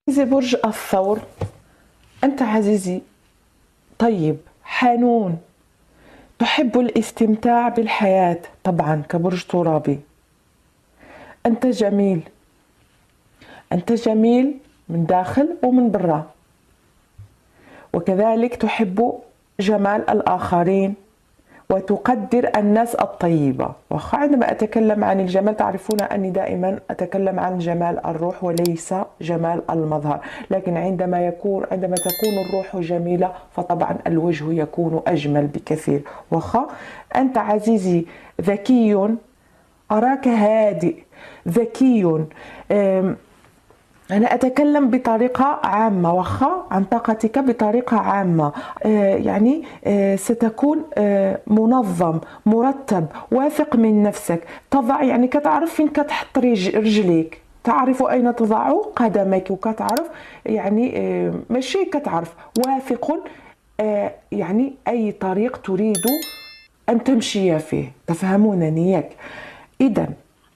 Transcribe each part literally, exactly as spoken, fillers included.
عزيزي برج الثور، أنت عزيزي طيب حنون، تحب الاستمتاع بالحياة طبعا كبرج ترابي. أنت جميل، أنت جميل من داخل ومن برا، وكذلك تحب جمال الآخرين وتقدر الناس الطيبة. وعندما أتكلم عن الجمال تعرفون أني دائما أتكلم عن جمال الروح وليس جمال المظهر، لكن عندما يكون عندما تكون الروح جميلة فطبعا الوجه يكون أجمل بكثير. وخا أنت عزيزي ذكي، أراك هادئ ذكي. أنا أتكلم بطريقة عامة وخا عن طاقتك بطريقة عامة. آه يعني آه ستكون آه منظم مرتب واثق من نفسك، تضع يعني كتعرف فين كتحط رجليك، تعرف أين تضع قدمك، وكتعرف يعني آه ماشي كتعرف واثق آه يعني أي طريق تريد أن تمشي فيه. تفهمونني ياك؟ إذا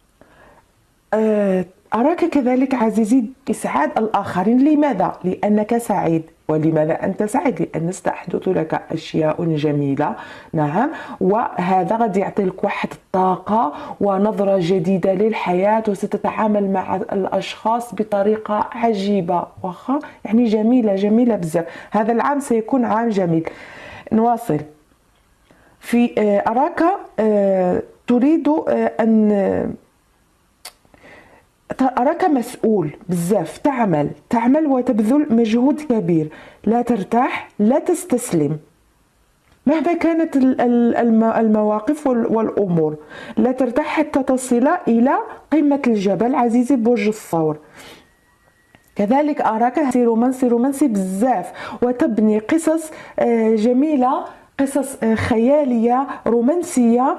آه أراك كذلك عزيزي إسعاد الآخرين. لماذا؟ لأنك سعيد. ولماذا أنت سعيد؟ لأن ستحدث لك أشياء جميلة، نعم، وهذا غادي يعطيك واحد الطاقة ونظرة جديدة للحياة، وستتعامل مع الأشخاص بطريقة عجيبة واخا يعني جميلة جميلة بزاف. هذا العام سيكون عام جميل. نواصل. في أراك تريد أن أراك مسؤول بزاف، تعمل تعمل وتبذل مجهود كبير، لا ترتاح لا تستسلم مهما كانت المواقف والأمور، لا ترتاح حتى تصل إلى قمة الجبل عزيزي برج الثور. كذلك أراك رومانسي رومانسي بزاف، وتبني قصص جميلة، قصص خيالية رومانسية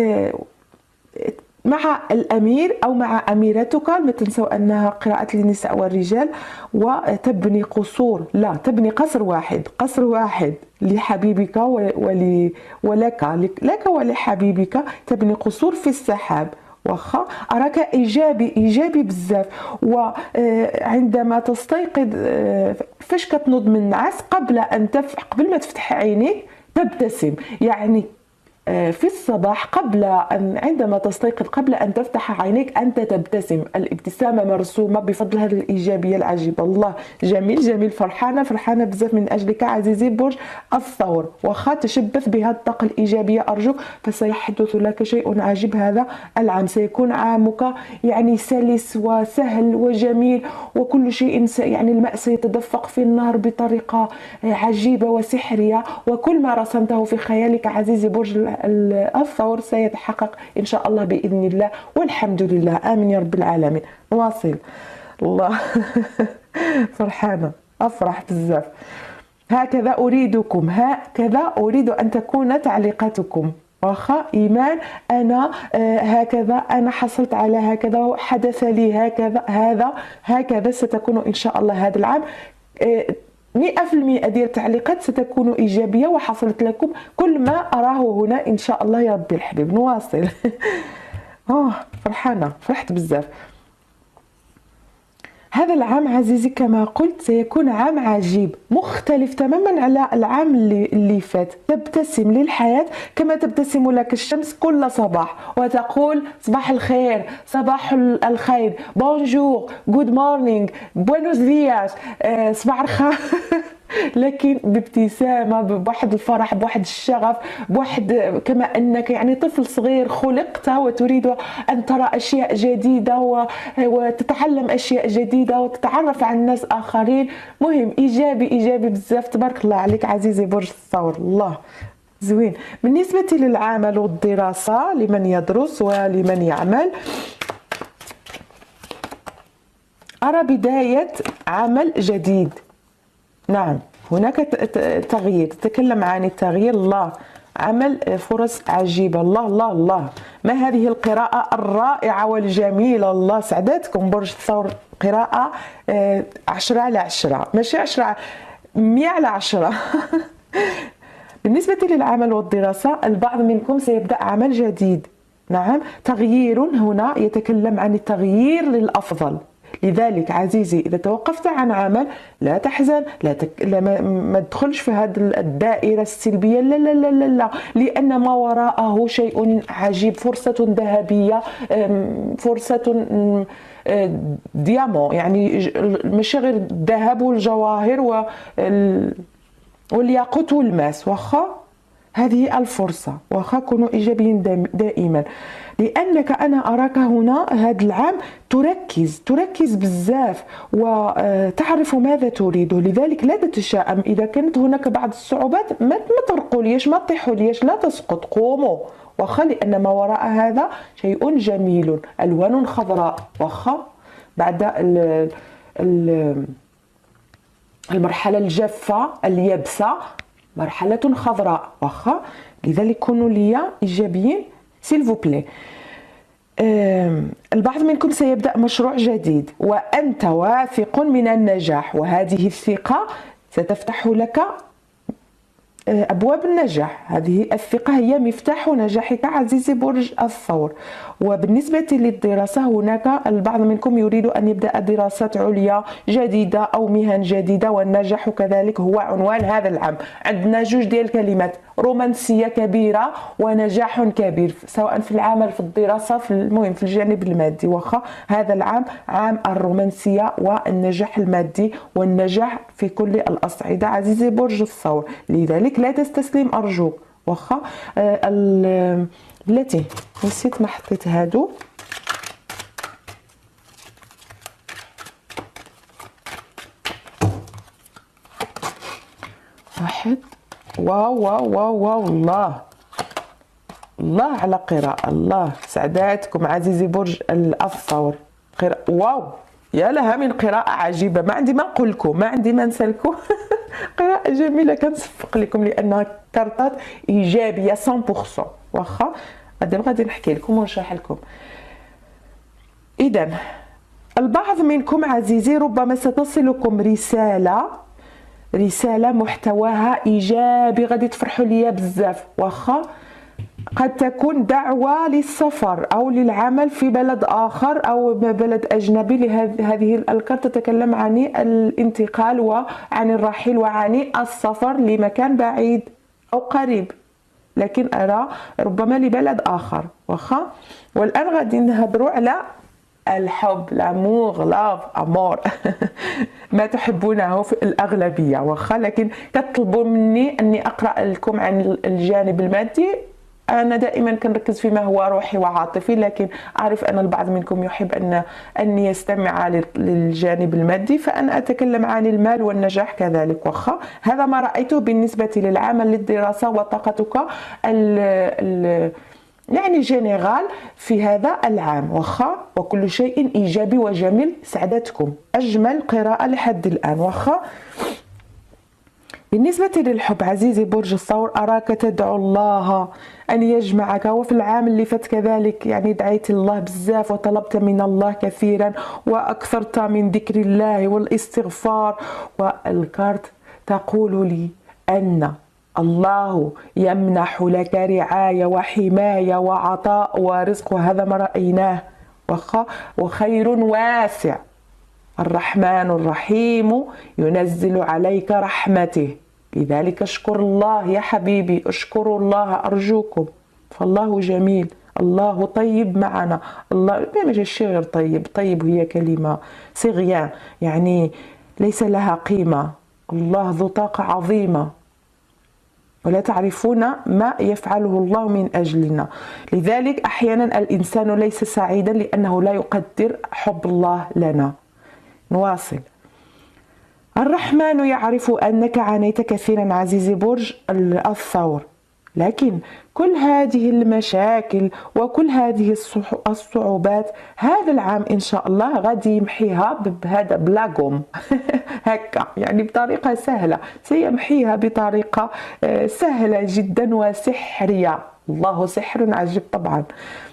مع الأمير أو مع أميرتك. لا تنسوا أنها قراءة للنساء والرجال. وتبني قصور، لا تبني قصر واحد، قصر واحد لحبيبك ول... ولك لك ولحبيبك، تبني قصور في السحاب. واخا أراك إيجابي إيجابي بزاف. وعندما تستيقظ فاش كتنوض من النعاس قبل أن تف... قبل ما تفتح عينيك تبتسم، يعني في الصباح قبل أن عندما تستيقظ قبل أن تفتح عينيك أنت تبتسم، الابتسامة مرسومة بفضل هذه الإيجابية العجيبة. الله جميل جميل، فرحانة فرحانة بزاف من أجلك عزيزي برج الثور. وخا تشبث بهذه الطاقة الإيجابية أرجوك، فسيحدث لك شيء عجيب هذا العام. سيكون عامك يعني سلس وسهل وجميل، وكل شيء يعني الماء سيتدفق في النهر بطريقة عجيبة وسحرية، وكل ما رسمته في خيالك عزيزي برج الثور سيتحقق إن شاء الله بإذن الله، والحمد لله. آمين يا رب العالمين. نواصل. الله فرحانة، أفرح بزاف. هكذا أريدكم، هكذا أريد أن تكون تعليقاتكم. واخا إيمان، أنا آه هكذا، أنا حصلت على هكذا، حدث لي هكذا، هذا هكذا ستكون إن شاء الله هذا العام. آه مئة في المئة ديال التعليقات ستكون إيجابية، وحصلت لكم كل ما أراه هنا إن شاء الله يا ربي الحبيب. نواصل. آه فرحانة، فرحت بزاف. هذا العام عزيزي كما قلت سيكون عام عجيب مختلف تماما على العام اللي, اللي فات. تبتسم للحياة كما تبتسم لك الشمس كل صباح وتقول صباح الخير، صباح الخير، بونجور، جود مورنينغ، بوينوس دياس، آه صباح الخير لكن بابتسامة، بواحد الفرح، بواحد الشغف، بواحد كما أنك يعني طفل صغير خلقت وتريد أن ترى أشياء جديدة وتتعلم أشياء جديدة وتتعرف على الناس آخرين. مهم إيجابي إيجابي بزاف. تبارك الله عليك عزيزي برج الثور. الله زوين. بالنسبة للعمل والدراسة لمن يدرس ولمن يعمل، أرى بداية عمل جديد. نعم هناك تغيير، تتكلم عن التغيير. الله عمل فرص عجيبة. الله الله الله، ما هذه القراءة الرائعة والجميلة. الله سعداتكم برج الثور. قراءة عشرة على عشرة، ماشي عشرة، مية على عشرة. بالنسبة للعمل والدراسة البعض منكم سيبدأ عمل جديد. نعم تغيير هنا يتكلم عن التغيير للأفضل، لذلك عزيزي إذا توقفت عن عمل لا تحزن، لا, تك... لا ما... ما تدخلش في هذه الدائرة السلبية، لا لا لا لا لا، لأن ما وراءه شيء عجيب، فرصة ذهبية، فرصة ديامون، يعني ماشي غير الذهب والجواهر وال... والياقوت والماس. واخا هذه الفرصة، واخا كونوا إيجابيين دائما، لأنك أنا أراك هنا هذا العام تركز تركز بزاف وتعرف ماذا تريد، لذلك لا تتشائم. إذا كانت هناك بعض الصعوبات ما ترقوا ليش، ما تطيحوا ليش، لا تسقط، قوموا واخا، لأن ما وراء هذا شيء جميل، ألوان خضراء. واخا بعد ال ال المرحلة الجافة اليابسة مرحلة خضراء. واخا لذلك كونوا لي إيجابيين سيل فو بلي. البعض منكم سيبدأ مشروع جديد وأنت واثق من النجاح، وهذه الثقة ستفتح لك أبواب النجاح. هذه الثقة هي مفتاح نجاحك عزيزي برج الثور. وبالنسبة للدراسة هناك البعض منكم يريد أن يبدأ دراسات عليا جديدة أو مهن جديدة، والنجاح كذلك هو عنوان هذا العام. عندنا جوج ديال الكلمات، رومانسية كبيرة ونجاح كبير، سواء في العمل في الدراسة في المهم في الجانب المادي. واخا هذا العام عام الرومانسية والنجاح المادي والنجاح في كل الأصعدة عزيزي برج الثور، لذلك لا تستسلم أرجوك. واخا آه بلاتي نسيت ما حطيت هادو، واحد، واو واو واو واو، الله الله على قراءة، الله سعداتكم عزيزي برج الثور. قراءة واو، يا لها من قراءة عجيبة، ما عندي ما نقول لكم، ما عندي ما نسالكم. قراءة جميلة كنصفق لكم لأنها كارطات إيجابية مية بالمية. واخا غادي غادي نحكي لكم ونشرح لكم. إذا البعض منكم عزيزي ربما ستصلكم رسالة رسالة محتواها إيجابي، غادي تفرحوا ليا بزاف. واخا قد تكون دعوة للسفر أو للعمل في بلد آخر أو بلد أجنبي. لهذه الكارت تتكلم عن الانتقال وعن الرحيل وعن السفر لمكان بعيد أو قريب، لكن أرى ربما لبلد آخر. واخا والآن غادي نهضروا على الحب، لامور، لاف، امور، ما تحبونه في الأغلبية. واخا لكن كتطلبوا مني أني أقرأ لكم عن الجانب المادي، أنا دائما كنركز فيما هو روحي وعاطفي، لكن أعرف أن البعض منكم يحب أن أن يستمع للجانب المادي، فأنا أتكلم عن المال والنجاح كذلك. واخا هذا ما رأيته بالنسبة للعمل للدراسة وطاقتك ال ال يعني جينيرال في هذا العام. واخا وكل شيء إيجابي وجميل، سعدتكم، أجمل قراءة لحد الآن. واخا بالنسبة للحب عزيزي برج الثور أراك تدعو الله أن يجمعك، وفي العام اللي فات كذلك يعني دعيت الله بزاف وطلبت من الله كثيرا وأكثرت من ذكر الله والاستغفار، والكارت تقول لي أن الله يمنح لك رعاية وحماية وعطاء ورزق، وهذا ما رأيناه. وخير واسع، الرحمن الرحيم ينزل عليك رحمته، لذلك اشكر الله يا حبيبي، اشكروا الله أرجوكم، فالله جميل، الله طيب معنا. الله ما جاش شي غير طيب، طيب هي كلمة صغيرة يعني ليس لها قيمة. الله ذو طاقة عظيمة ولا تعرفون ما يفعله الله من أجلنا، لذلك أحيانا الإنسان ليس سعيدا لأنه لا يقدر حب الله لنا. نواصل. الرحمن يعرف أنك عانيت كثيرا عزيزي برج الثور، لكن كل هذه المشاكل وكل هذه الصعوبات هذا العام إن شاء الله غادي يمحيها بهذا بلاغوم هكا، يعني بطريقة سهلة، سيمحيها بطريقة سهلة جدا وسحرية. الله سحر عجيب طبعا.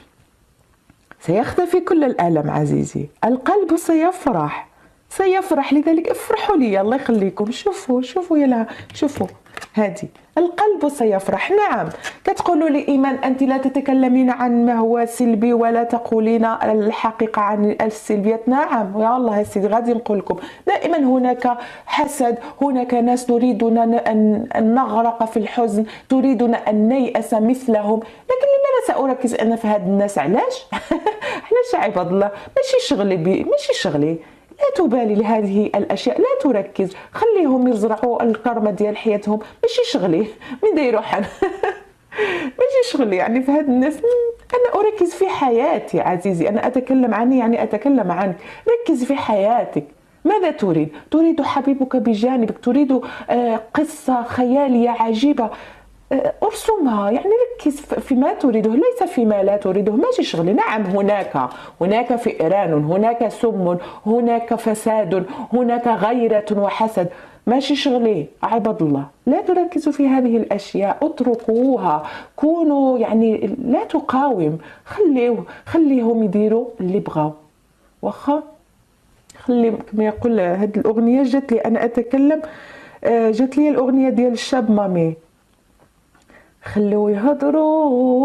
سيختفي كل الألم عزيزي، القلب سيفرح سيفرح لذلك افرحوا لي، الله يخليكم. شوفوا شوفوا يلا شوفوا هذه القلب سيفرح. نعم، كتقولوا لي إيمان أنت لا تتكلمين عن ما هو سلبي ولا تقولين الحقيقة عن السلبيات. نعم يا الله يا سيدي، غادي نقول لكم دائما هناك حسد، هناك ناس تريدنا أن نغرق في الحزن، تريدنا أن نيأس مثلهم. لكن لماذا سأركز أنا في هاد الناس؟ علاش؟ علاش عباد الله؟ ماشي شغلي بي ماشي شغلي. لا تبالي لهذه الاشياء، لا تركز، خليهم يزرعوا الكرمه ديال حياتهم، ماشي شغلي. من دايرو حنا ماشي شغلي يعني في هاد الناس. انا اركز في حياتي عزيزي، انا اتكلم عني يعني اتكلم عنك. ركز في حياتك. ماذا تريد؟ تريد حبيبك بجانبك، تريد قصه خياليه عجيبه، ارسمها. يعني ركز فيما تريده ليس فيما لا تريده. ماشي شغلي. نعم هناك هناك فئران، هناك سم، هناك فساد، هناك غيرة وحسد. ماشي شغلي عباد الله. لا تركزوا في هذه الاشياء، اتركوها. كونوا يعني لا تقاوم، خليه خليهم يديروا اللي بغاو. واخا خلي كما يقول هذه الاغنيه جات لي انا اتكلم، جات لي الاغنيه ديال الشاب مامي، خلوا يهضروا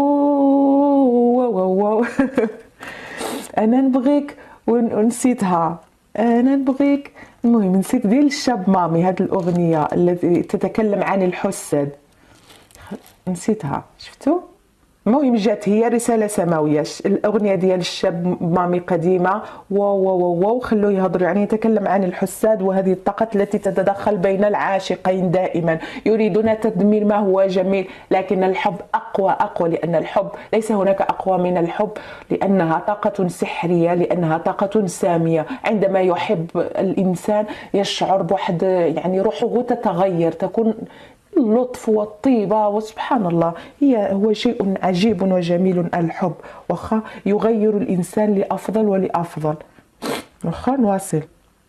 واو انا نبغيك ونسيتها، انا نبغيك. المهم نسيت ديال الشاب مامي، هذه الاغنيه التي تتكلم عن الحسد نسيتها. شفتوا؟ المهم جات هي رساله سماويه. الاغنيه ديال الشاب مامي قديمه. واو واو واو خلوه يهضر، يعني يتكلم عن الحساد وهذه الطاقه التي تتدخل بين العاشقين دائما، يريدون تدمير ما هو جميل. لكن الحب اقوى اقوى، لان الحب ليس هناك اقوى من الحب، لانها طاقه سحريه، لانها طاقه ساميه. عندما يحب الانسان يشعر بواحد يعني روحه تتغير، تكون اللطف والطيبة، وسبحان الله هي هو شيء عجيب وجميل الحب. واخا يغير الإنسان لأفضل ولأفضل. واخا نواصل.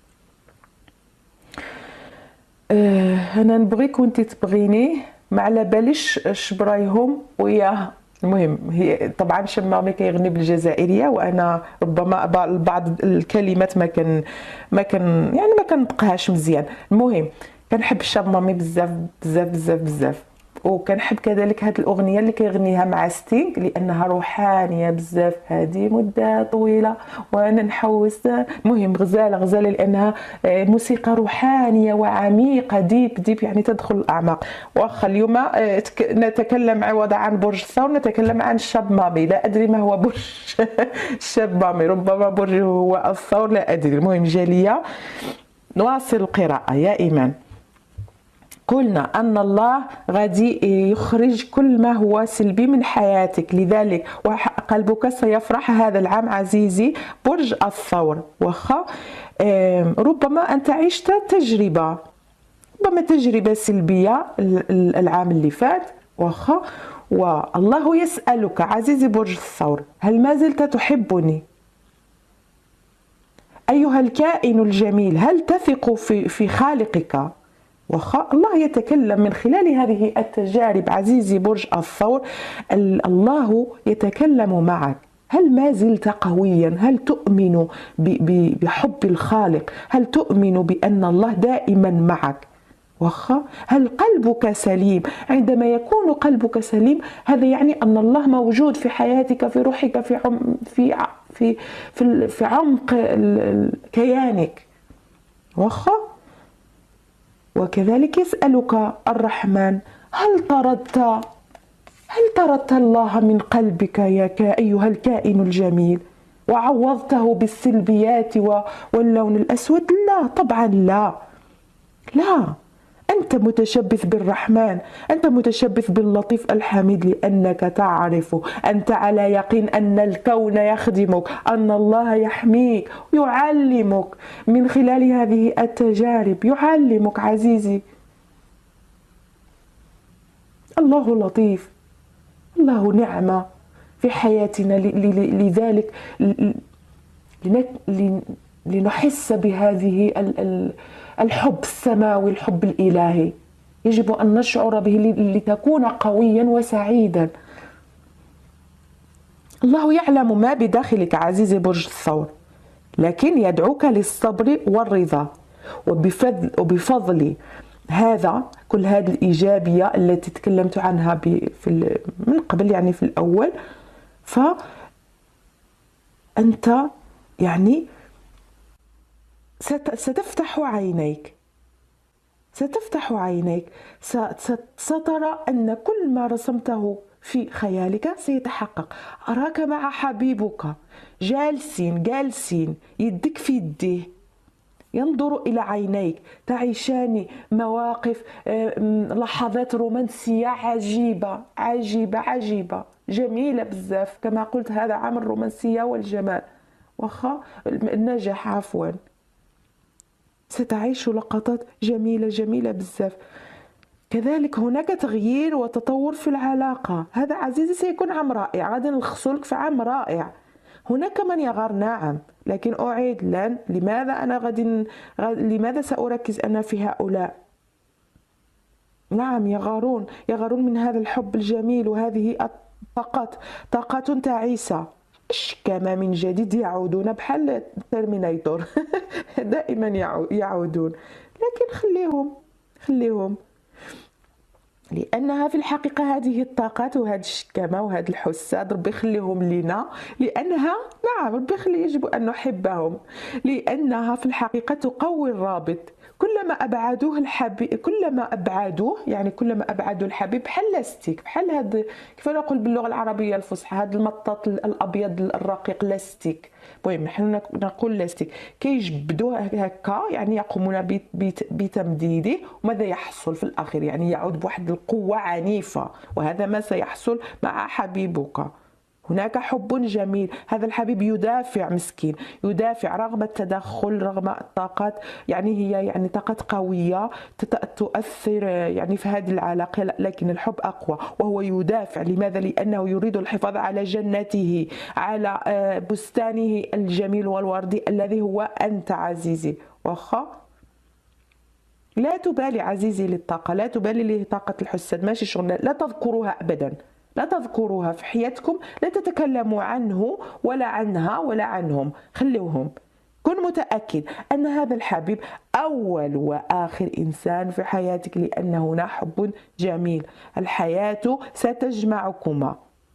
أه أنا نبغيك وانت تبغيني، ما على باليش اش برايهم وياه. المهم هي طبعا شمامي كيغني بالجزائريه، وانا ربما بعض الكلمات ما كان ما كان يعني ما كنطقهاش مزيان. المهم كنحب الشاب مامي بزاف بزاف بزاف بزاف، وكنحب كذلك هذه الاغنيه اللي كيغنيها مع ستينغ لانها روحانيه بزاف. هذه مده طويله وانا نحوس. المهم غزاله غزاله لانها موسيقى روحانيه وعميقه، ديب ديب يعني تدخل الاعماق. واخا اليوم نتكلم عوضا عن برج الثور نتكلم عن الشاب مامي. لا ادري ما هو برج الشاب مامي، ربما برج هو الثور، لا ادري. المهم جاليه. نواصل القراءه يا ايمان. قلنا أن الله غادي يخرج كل ما هو سلبي من حياتك، لذلك قلبك سيفرح هذا العام عزيزي برج الثور. واخا ربما أنت عشت تجربة، ربما تجربة سلبية العام اللي فات. واخا والله يسألك عزيزي برج الثور، هل ما زلت تحبني أيها الكائن الجميل؟ هل تثق في في خالقك؟ واخا الله يتكلم من خلال هذه التجارب عزيزي برج الثور. الله يتكلم معك. هل ما زلت قويا؟ هل تؤمن بحب الخالق؟ هل تؤمن بأن الله دائما معك؟ واخا هل قلبك سليم؟ عندما يكون قلبك سليم هذا يعني أن الله موجود في حياتك، في روحك، في عم في في في, في عمق كيانك. واخا وكذلك يسألك الرحمن، هل طردت هل طردت الله من قلبك يا أيها الكائن الجميل وعوضته بالسلبيات واللون الأسود؟ لا طبعا لا لا. أنت متشبث بالرحمن، أنت متشبث باللطيف الحميد، لأنك تعرف، أنت على يقين أن الكون يخدمك، أن الله يحميك ويعلمك من خلال هذه التجارب. يعلمك عزيزي. الله لطيف، الله نعمة في حياتنا، لذلك لنحس بهذه الحب السماوي، الحب الإلهي يجب أن نشعر به لتكون قويا وسعيدا. الله يعلم ما بداخلك عزيزي برج الثور، لكن يدعوك للصبر والرضا، وبفضل, وبفضل هذا كل هذه الإيجابية التي تكلمت عنها في من قبل، يعني في الأول، فأنت يعني ستفتح عينيك، ستفتح عينيك، سترى أن كل ما رسمته في خيالك سيتحقق. أراك مع حبيبك جالسين جالسين يدك في يديه، ينظر إلى عينيك، تعيشان مواقف، لحظات رومانسية عجيبة عجيبة عجيبة جميلة بزاف. كما قلت هذا عام الرومانسية والجمال، واخا النجاح عفوا. ستعيش لقطات جميلة جميلة بزاف. كذلك هناك تغيير وتطور في العلاقة. هذا عزيزي سيكون عام رائع، غادي نلخصو لك في عام رائع. هناك من يغار، نعم، لكن أعيد لن لماذا أنا غادي لماذا سأركز أنا في هؤلاء؟ نعم يغارون، يغارون من هذا الحب الجميل وهذه الطاقات، طاقات تعيسة. كما من جديد يعودون بحال ترمينيتور دائما يعودون، لكن خليهم خليهم لأنها في الحقيقة هذه الطاقات وهذه الشكامة وهذه الحساد ربي يخليهم لنا، لأنها نعم ربي يخلي يجب أن نحبهم، لأنها في الحقيقة تقوي الرابط. كلما أبعدوه الحبيب، كلما أبعدوه يعني كلما أبعدوا الحبيب بحال لاستيك، بحال هذا كيف نقول باللغة العربية الفصحى، هذا المطاط الأبيض الرقيق لاستيك، المهم نحن نقول لاستيك، كيجبدوه هكا يعني يقومون بتمديده، وماذا يحصل في الأخير؟ يعني يعود بواحد القوة عنيفة، وهذا ما سيحصل مع حبيبك. هناك حب جميل، هذا الحبيب يدافع مسكين، يدافع رغم التدخل، رغم الطاقات، يعني هي يعني طاقات قوية تؤثر يعني في هذه العلاقة، لكن الحب أقوى وهو يدافع. لماذا؟ لأنه يريد الحفاظ على جنته، على بستانه الجميل والوردي الذي هو أنت عزيزي. واخا لا تبالي عزيزي للطاقة، لا تبالي لطاقة الحسد، ماشي شغل، لا تذكروها أبدا، لا تذكروها في حياتكم، لا تتكلموا عنه ولا عنها ولا عنهم، خلوهم. كن متأكد أن هذا الحبيب أول وآخر إنسان في حياتك، لأن هنا حب جميل، الحياة ستجمعكما.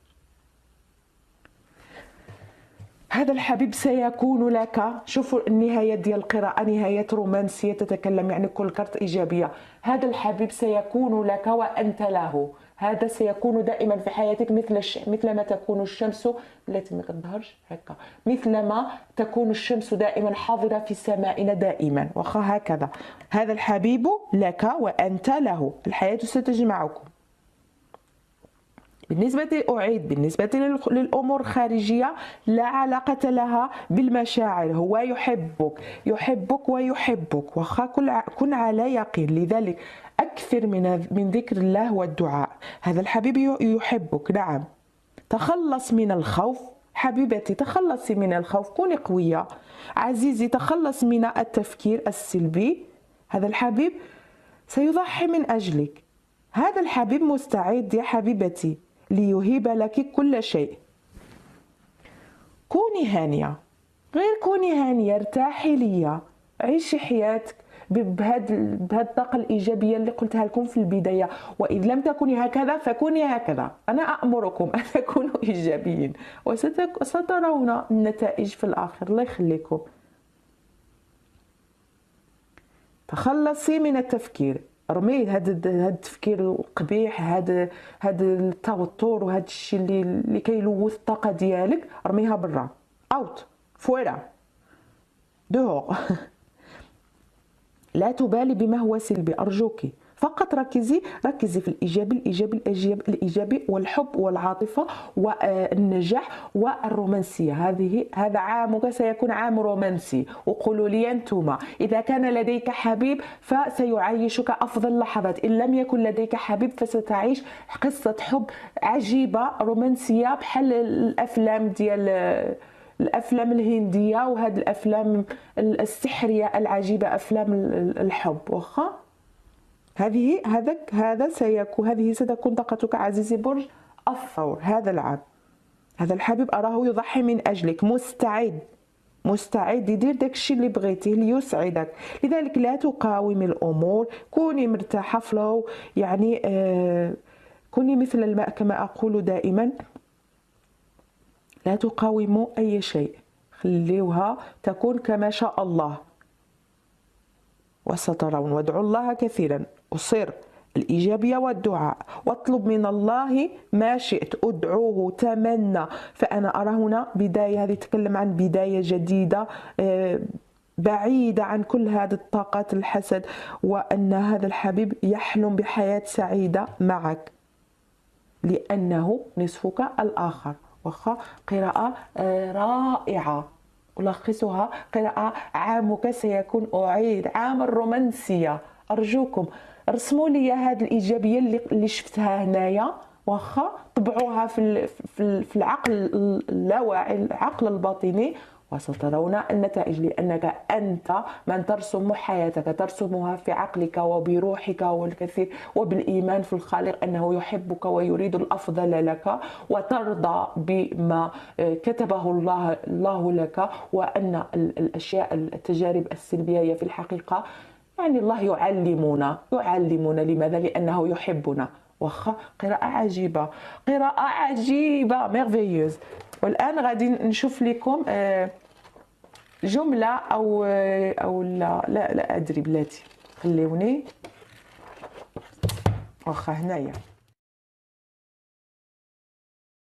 هذا الحبيب سيكون لك، شوفوا النهاية ديال القراءة نهاية رومانسية تتكلم، يعني كل كرت إيجابية. هذا الحبيب سيكون لك وأنت له، هذا سيكون دائما في حياتك مثل الش... مثل ما تكون الشمس التي ما تظهرش هكا، مثل ما تكون الشمس دائما حاضرة في سمائنا دائما، واخا هكذا. هذا الحبيب لك وأنت له، الحياة ستجمعكم. بالنسبة أعيد بالنسبة للأمور الخارجية لا علاقة لها بالمشاعر، هو يحبك يحبك ويحبك، واخا كن على يقين. لذلك أكثر من من ذكر الله والدعاء. هذا الحبيب يحبك، نعم. تخلص من الخوف حبيبتي، تخلصي من الخوف، كوني قوية. عزيزي تخلص من التفكير السلبي، هذا الحبيب سيضحي من أجلك. هذا الحبيب مستعد يا حبيبتي ليهيب لك كل شيء. كوني هانية، غير كوني هانية، ارتاحي ليا، عيشي حياتك بهذه بهذه الطاقة الإيجابية اللي قلتها لكم في البداية. وإذ لم تكوني هكذا فكوني هكذا، أنا أأمركم أن تكونوا إيجابيين وسترون النتائج في الآخر. الله يخليكم. تخلصي من التفكير، رمي هذا هذا التفكير القبيح، هذا هذا التوتر وهذا الشيء اللي اللي كيلوث الطاقه ديالك، رميها برا، اوت، فورا، دهور. لا تبالي بما هو سلبي، ارجوك فقط ركزي ركزي في الايجابي الايجابي الايجابي الايجابي والحب والعاطفه والنجاح والرومانسيه. هذه هذا عامك سيكون عام رومانسي. وقولوا لي انتم، اذا كان لديك حبيب فسيعيشك افضل لحظات، ان لم يكن لديك حبيب فستعيش قصه حب عجيبه رومانسيه بحال الافلام ديال الافلام الهنديه وهذه الافلام السحريه العجيبه، افلام الحب. واخا هذه هذا هذا سيكون هذه ستكون طاقتك عزيزي برج الثور هذا العام. هذا الحبيب أراه يضحي من أجلك، مستعد مستعد يدير داكشي اللي بغيتيه ليسعدك. لذلك لا تقاومي الامور، كوني مرتاحه فلو، يعني آه كوني مثل الماء كما اقول دائما، لا تقاوموا اي شيء، خليوها تكون كما شاء الله وسترون. وادعوا الله كثيرا، أصر الإيجابية والدعاء، واطلب من الله ما شئت، ادعوه، تمنى. فأنا أرى هنا بداية، هذه تتكلم عن بداية جديدة بعيدة عن كل هذه الطاقات الحسد، وأن هذا الحبيب يحلم بحياة سعيدة معك لأنه نصفك الآخر. واخا قراءة رائعة، ألخصها: قراءة عامك سيكون أعيد عام الرومانسية. أرجوكم رسموا لي هذه الإيجابية اللي, اللي شفتها هنايا، واخا طبعوها في في العقل اللاواعي، العقل الباطني، وسترون النتائج. لأنك أنت من ترسم حياتك، ترسمها في عقلك وبروحك والكثير، وبالإيمان في الخالق أنه يحبك ويريد الأفضل لك، وترضى بما كتبه الله الله لك، وأن الأشياء التجارب السلبية هي في الحقيقة يعني الله يعلمنا يعلمنا لماذا؟ لأنه يحبنا. واخا قراءة عجيبة، قراءة عجيبة ميرفيوز. والآن غادي نشوف لكم جملة أو أو لا لا, لا أدري بلاتي، خليوني واخا هنايا.